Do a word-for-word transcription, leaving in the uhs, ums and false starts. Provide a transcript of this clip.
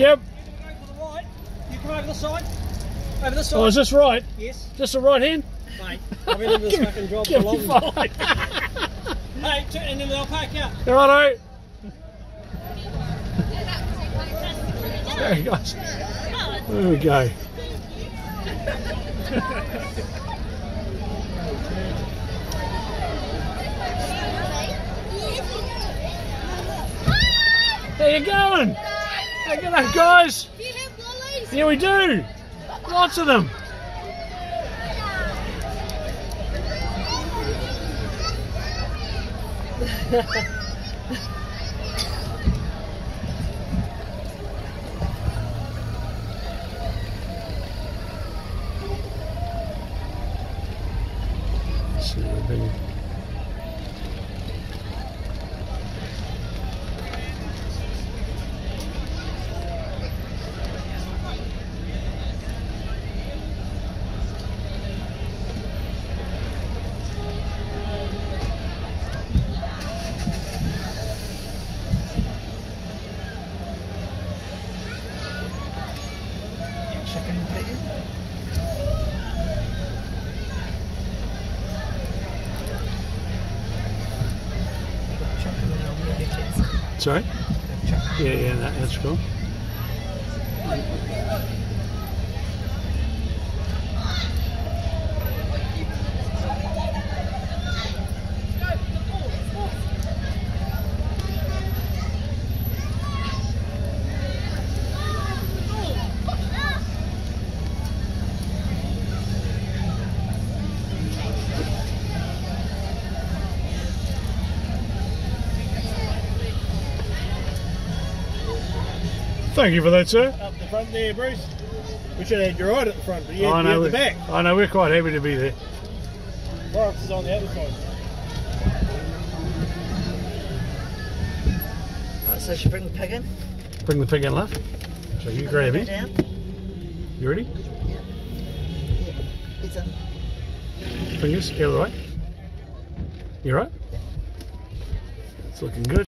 Yep. Go to the right. You come over the side. Over the side. Oh, is this right? Yes. Just the right hand? Mate, I've been in this fucking job for a Give long me time. five. Hey, t- and then I'll pack you up. Righto. There he goes. There we go. How you going? Hey, g'day guys. Do you have lollies? Yeah, we do. Lots of them. See what they- Chicken bacon. Sorry? Yeah, yeah, that, that's cool. Thank you for that, sir. Up the front there, Bruce. We should have had your right at the front, but you I had know, to be we- at the back. I know, we're quite happy to be there. Forrest is on the other side. Right, so should bring the pig in? Bring the pig in, love. So you grab Go it. down. You ready? Yeah. Yeah. It's in. Fingers, the other way. You right? It's looking good.